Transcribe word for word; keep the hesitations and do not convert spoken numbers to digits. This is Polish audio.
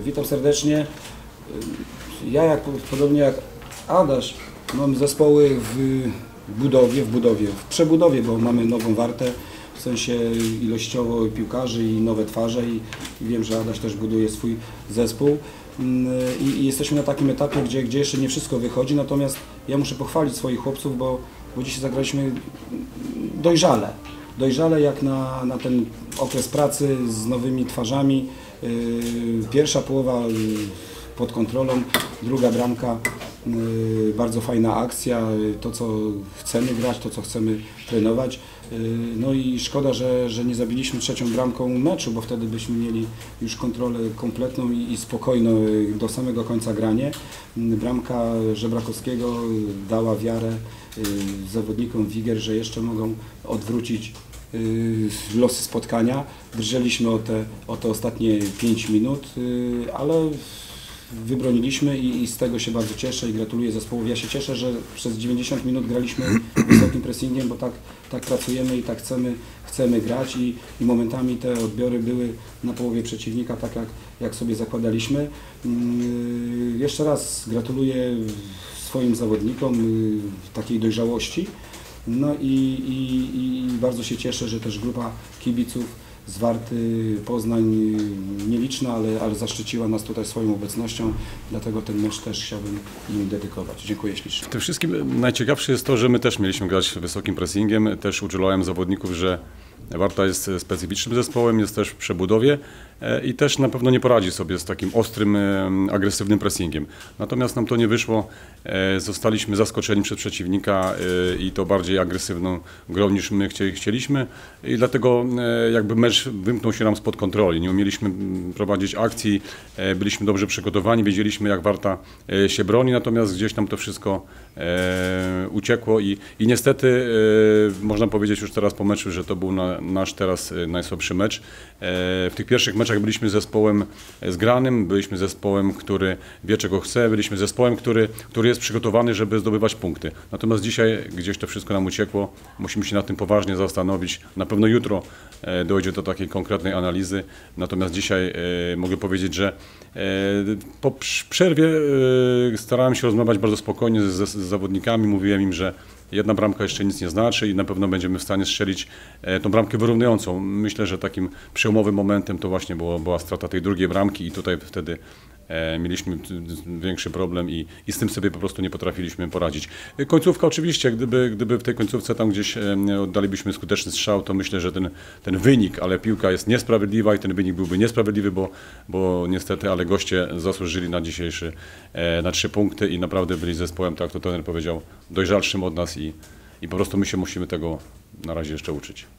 Witam serdecznie. Ja, jak, podobnie jak Adaś, mam zespoły w budowie, w budowie, w przebudowie, bo mamy nową wartę, w sensie ilościowo piłkarzy i nowe twarze i, i wiem, że Adaś też buduje swój zespół. I, i jesteśmy na takim etapie, gdzie, gdzie jeszcze nie wszystko wychodzi, natomiast ja muszę pochwalić swoich chłopców, bo, bo dzisiaj zagraliśmy dojrzale. Dojrzale jak na, na ten okres pracy z nowymi twarzami. Pierwsza połowa pod kontrolą, druga bramka, bardzo fajna akcja, to co chcemy grać, to co chcemy trenować. No i szkoda, że, że nie zabiliśmy trzecią bramką meczu, bo wtedy byśmy mieli już kontrolę kompletną i, i spokojno do samego końca granie. Bramka Żebrakowskiego dała wiarę zawodnikom Wigier, że jeszcze mogą odwrócić losy spotkania. Drżeliśmy o te, o te ostatnie pięć minut, ale wybroniliśmy i, i z tego się bardzo cieszę i gratuluję zespołowi. Ja się cieszę, że przez dziewięćdziesiąt minut graliśmy wysokim pressingiem, bo tak, tak pracujemy i tak chcemy, chcemy grać i, i momentami te odbiory były na połowie przeciwnika, tak jak, jak sobie zakładaliśmy. Yy, jeszcze raz gratuluję swoim zawodnikom yy, takiej dojrzałości. No i, i, i bardzo się cieszę, że też grupa kibiców z Warty Poznań, nieliczna, ale, ale zaszczyciła nas tutaj swoją obecnością, dlatego ten mecz też chciałbym im dedykować. Dziękuję ślicznie. W tym wszystkim najciekawsze jest to, że my też mieliśmy grać wysokim pressingiem, też uczulałem zawodników, że Warta jest specyficznym zespołem, jest też w przebudowie i też na pewno nie poradzi sobie z takim ostrym, agresywnym pressingiem. Natomiast nam to nie wyszło, zostaliśmy zaskoczeni przez przeciwnika i to bardziej agresywną grą niż my chcieliśmy i dlatego jakby mecz wymknął się nam spod kontroli. Nie umieliśmy prowadzić akcji, byliśmy dobrze przygotowani, wiedzieliśmy jak Warta się broni, natomiast gdzieś nam to wszystko uciekło i, i niestety można powiedzieć już teraz po meczu, że to był na, nasz teraz najsłabszy mecz. W tych pierwszych meczach byliśmy zespołem zgranym, byliśmy zespołem, który wie czego chce, byliśmy zespołem, który, który jest przygotowany, żeby zdobywać punkty. Natomiast dzisiaj gdzieś to wszystko nam uciekło, musimy się nad tym poważnie zastanowić. Na pewno jutro dojdzie do takiej konkretnej analizy, natomiast dzisiaj mogę powiedzieć, że po przerwie starałem się rozmawiać bardzo spokojnie z, z zawodnikami, mówiłem im, że jedna bramka jeszcze nic nie znaczy i na pewno będziemy w stanie strzelić tą bramkę wyrównującą. Myślę, że takim przełomowym momentem to właśnie było, była strata tej drugiej bramki i tutaj wtedy e, mieliśmy większy problem i, i z tym sobie po prostu nie potrafiliśmy poradzić. Końcówka oczywiście, gdyby, gdyby w tej końcówce tam gdzieś e, oddalibyśmy skuteczny strzał, to myślę, że ten, ten wynik, ale piłka jest niesprawiedliwa i ten wynik byłby niesprawiedliwy, bo, bo niestety, ale goście zasłużyli na dzisiejszy, e, na trzy punkty i naprawdę byli zespołem, tak to trener powiedział, dojrzalszym od nas i, i po prostu my się musimy tego na razie jeszcze uczyć.